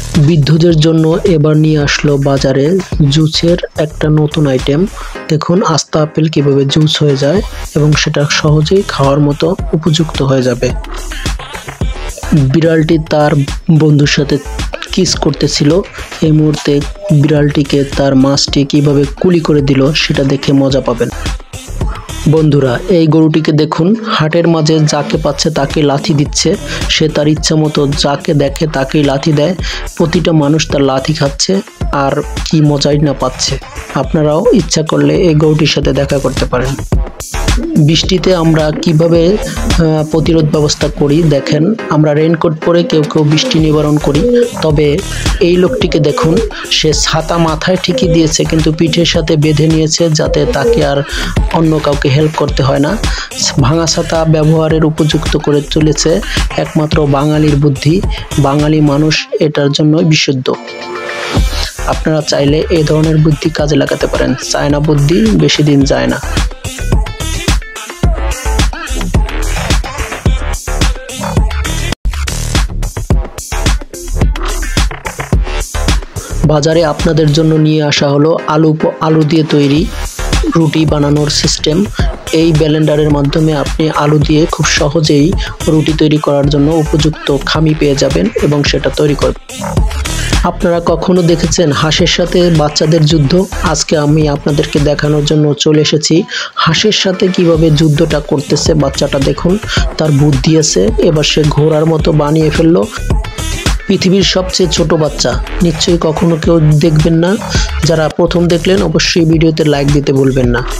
বৃদ্ধদের জন্য এবার নিয়ে আসলো বাজারে জুসের একটা নতুন আইটেম। দেখুন আস্তা আপেল কিভাবে জুস হয়ে যায় এবং সেটা সহজেই খাওয়ার মতো উপযুক্ত হয়ে যাবে। বিড়ালটি তার বন্ধুর সাথে কিস করতেছিল। এই মুহূর্তে বিড়ালটিকে তার মাছটি কিভাবে কুলি করে দিল সেটা দেখে মজা পাবেন। বন্ধুরা, এই গরুটিকে দেখুন, হাটের মাঝে যাকে পাচ্ছে তাকে লাথি দিচ্ছে। সে তার ইচ্ছা মতো যাকে দেখে তাকেই লাথি দেয়। প্রতিটা মানুষ তার লাথি খাচ্ছে আর কি মজাই না পাচ্ছে। আপনারাও ইচ্ছা করলে এই গরুটির সাথে দেখা করতে পারেন। বৃষ্টিতে আমরা কিভাবে প্রতিরোধ ব্যবস্থা করি দেখেন, আমরা রেইনকোট পরে কেউ কেউ বৃষ্টি নিবারণ করি। তবে এই লোকটিকে দেখুন, সে ছাতা মাথায় ঠিকই দিয়েছে কিন্তু পিঠের সাথে বেঁধে নিয়েছে যাতে তাকে আর অন্য কাউকে হেল্প করতে হয় না। ভাঙা ছাতা ব্যবহারের উপযুক্ত করে তুলেছে একমাত্র বাঙালির বুদ্ধি। বাঙালি মানুষ এটার জন্য বিশুদ্ধ। আপনারা চাইলে এই ধরনের বুদ্ধি কাজে লাগাতে পারেন। চায়না বুদ্ধি বেশি দিন যায় না। বাজারে আপনাদের জন্য নিয়ে আসা হলো আলু দিয়ে তৈরি রুটি বানানোর সিস্টেম। এই ব্লেন্ডারের মাধ্যমে আপনি আলু দিয়ে খুব সহজেই রুটি তৈরি করার জন্য উপযুক্ত খামি পেয়ে যাবেন এবং সেটা তৈরি করবেন। আপনারা কখনো দেখেছেন হাঁসের সাথে বাচ্চাদের যুদ্ধ? আজকে আমি আপনাদেরকে দেখানোর জন্য চলে এসেছি হাঁসের সাথে কিভাবে যুদ্ধটা করতেছে বাচ্চাটা। দেখুন, তার বুদ্ধি আছে। এবার সে ঘোড়ার মতো বানিয়ে ফেললো। পৃথিবীর সবচেয়ে ছোট বাচ্চা নিশ্চয়ই কখনো কেউ দেখবেন না। যারা প্রথম দেখলেন অবশ্যই ভিডিওতে লাইক দিতে ভুলবেন না।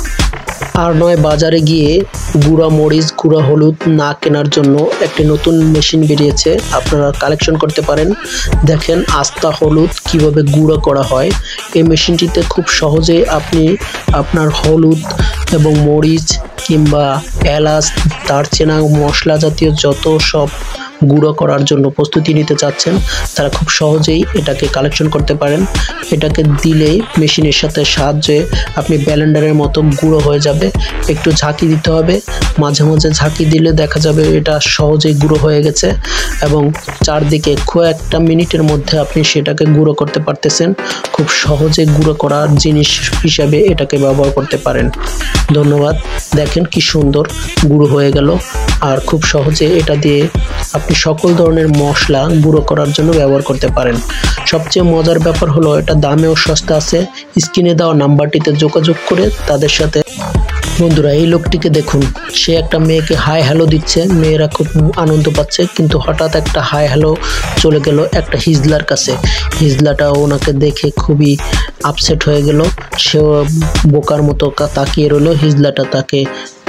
আর নয়, বাজারে গিয়ে গুঁড়া মরিচ, গুঁড়া হলুদ না কেনার জন্য একটি নতুন মেশিন বেরিয়েছে, আপনারা কালেকশন করতে পারেন। দেখেন আস্তা হলুদ কিভাবে গুঁড়া করা হয়। এই মেশিনটিতে খুব সহজে আপনি আপনার হলুদ এবং মরিচ কিংবা এলাচ, দারচিনি, মশলা জাতীয় যত সব গুঁড়ো করার জন্য প্রস্তুতি নিতে চাচ্ছেন তারা খুব সহজেই এটাকে কালেকশন করতে পারেন। এটাকে দিলেই মেশিনের সাথে সাহায্যে আপনি ব্লেন্ডারের মতো গুঁড়ো হয়ে যাবে। একটু ঝাঁকি দিতে হবে, মাঝে মাঝে ঝাঁকি দিলে দেখা যাবে এটা সহজেই গুঁড়ো হয়ে গেছে এবং চারদিকে কয়েকটা মিনিটের মধ্যে আপনি সেটাকে গুঁড়ো করতে পারতেছেন। খুব সহজে গুঁড়ো করার জিনিস হিসাবে এটাকে ব্যবহার করতে পারেন। ধন্যবাদ। দেখেন কি সুন্দর গুঁড়ো হয়ে গেল। আর খুব সহজে এটা দিয়ে আপনি সকল ধরনের মশলা গুঁড়ো করার জন্য ব্যবহার করতে পারেন। সবচেয়ে মজার ব্যাপার হলো এটা দামেও সস্তা আছে। স্ক্রিনে দেওয়া নাম্বারটিতে যোগাযোগ করে তাদের সাথে। বন্ধুরা, এই লোকটিকে দেখুন, সে একটা মেয়েকে হাই হ্যালো দিচ্ছে। মেয়েরা খুব আনন্দ পাচ্ছে কিন্তু হঠাৎ একটা হাই হ্যালো চলে গেল একটা হিজলার কাছে। হিজলাটা ওনাকে দেখে খুবই আপসেট হয়ে গেল। সেও বোকার মতো তাকিয়ে রইল। হিজলাটা তাকে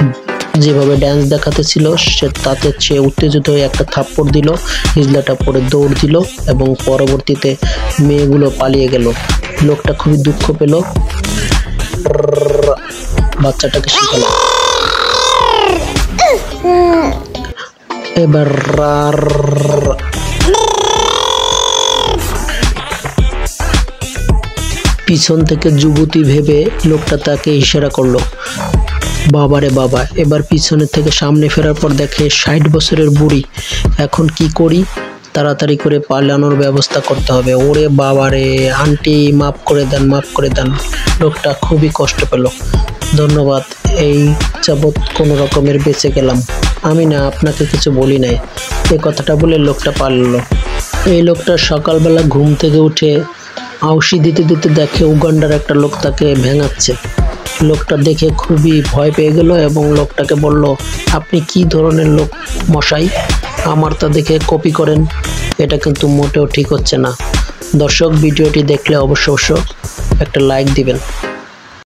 যেভাবে ড্যান্স দেখাতেছিল তাতে সে উত্তেজিত হয়ে একটা থাপ্পড় দিল। হিজলাটা পরে দৌড় দিল এবং পরবর্তীতে মেয়েগুলো পালিয়ে গেল। লোকটা খুবই দুঃখ পেল। বাচ্চাটাকে শিখালো। এবার পিছন থেকে যুবতী ভেবে লোকটা তাকে ইশারা করলো, বাবারে বাবা। এবার পিছনের থেকে সামনে ফেরার পর দেখে 60 বছরের বুড়ি। এখন কি করি? তাড়াতাড়ি করে পালানোর ব্যবস্থা করতে হবে। ওরে বাবারে, আন্টি মাফ করে দেন, মাফ করে দেন। লোকটা খুবই কষ্ট পেল। ধন্যবাদ, এই যাবৎ কোনো রকমের বেঁচে গেলাম। আমি না আপনাকে কিছু বলি নাই। এই কথাটা বলে লোকটা পালালো। এই লোকটা সকালবেলা ঘুম থেকে উঠে আউশি দিতে দিতে দেখে উগান্ডার একটা লোক তাকে ভেঙাচ্ছে। লোকটা দেখে খুবই ভয় পেয়ে গেল এবং লোকটাকে বলল, আপনি কি ধরনের লোক মশাই? আমার তা দেখে কপি করেন, এটা কিন্তু মোটেও ঠিক হচ্ছে না। দর্শক, ভিডিওটি দেখলে অবশ্য একটা লাইক দিবেন।